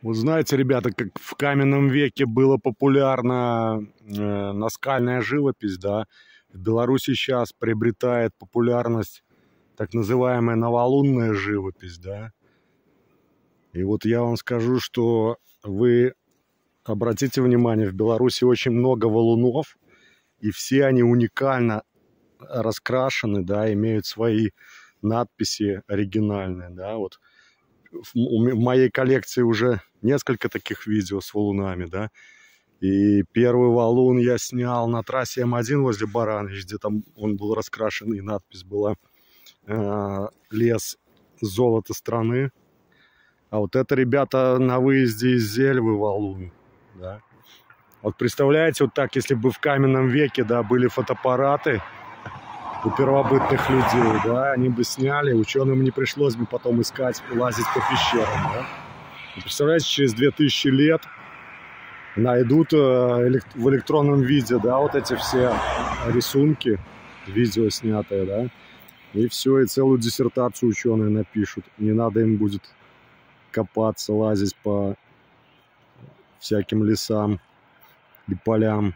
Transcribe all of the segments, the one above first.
Вот знаете, ребята, как в каменном веке было популярна наскальная живопись, да, в Беларуси сейчас приобретает популярность так называемая новолунная живопись, да. И вот я вам скажу, что вы обратите внимание, в Беларуси очень много валунов, и все они уникально раскрашены, да, имеют свои надписи оригинальные, да, вот. В моей коллекции уже несколько таких видео с валунами, да. И первый валун я снял на трассе М1 возле Баранович, где там он был раскрашен, и надпись была «Лес золото страны». А вот это, ребята, на выезде из Зельвы валун, да. Вот представляете, вот так, если бы в каменном веке, да, были фотоаппараты у первобытных людей, да, они бы сняли, ученым не пришлось бы потом искать, лазить по пещерам, да. И представляете, через 2000 лет найдут в электронном виде, да, вот эти все рисунки, видео снятые, да, и все, и целую диссертацию ученые напишут. Не надо им будет копаться, лазить по всяким лесам и полям.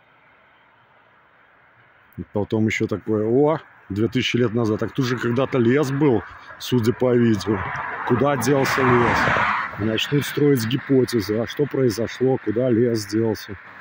И потом еще такое, 2000 лет назад, так тут же когда-то лес был, судя по видео. Куда делся лес? Начнут строить гипотезы, а что произошло, куда лес делся.